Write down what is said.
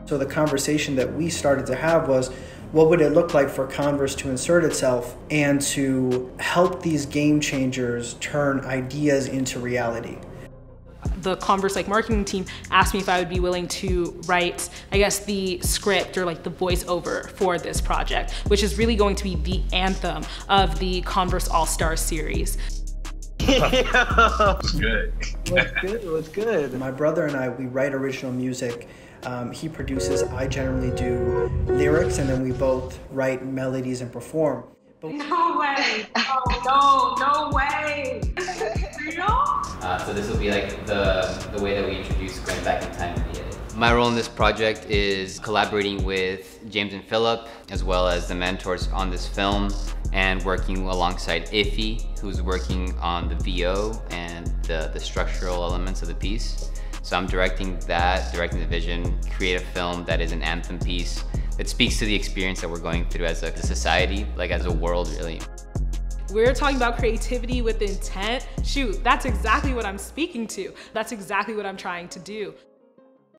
So the conversation that we started to have was, what would it look like for Converse to insert itself and to help these game changers turn ideas into reality? The Converse marketing team asked me if I would be willing to write, I guess, the script or the voiceover for this project, which is really going to be the anthem of the Converse All Stars series. What's good? What's good? My brother and I, we write original music. He produces, I generally do lyrics, and then we both write melodies and perform. No way! No way! Real? So this will be the way that we introduce going back in time to the edit. My role in this project is collaborating with James and Phillip, as well as the mentors on this film, and working alongside Ify, who's working on the VO and the structural elements of the piece. So I'm directing the vision, create a film that is an anthem piece that speaks to the experience that we're going through as a society, as a world, really. We're talking about creativity with intent. Shoot, that's exactly what I'm speaking to. That's exactly what I'm trying to do.